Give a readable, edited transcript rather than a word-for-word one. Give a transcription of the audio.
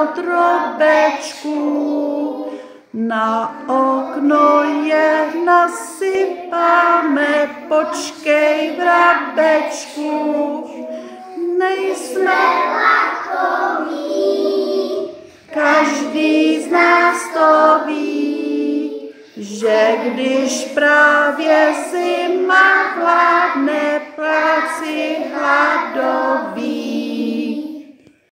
drobečku, na okno je nasypáme, počkej, vrabečku. Nejsme lakoví, každý z nás to ví, že když právě zima hladne, ptáci hladoví.